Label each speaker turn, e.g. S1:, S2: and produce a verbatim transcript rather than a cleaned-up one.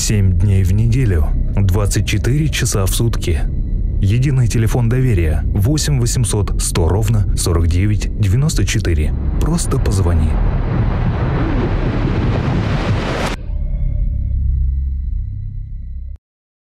S1: семь дней в неделю, двадцать четыре часа в сутки. Единый телефон доверия восемь восемьсот сто ровно сорок девять девяносто четыре. Просто позвони.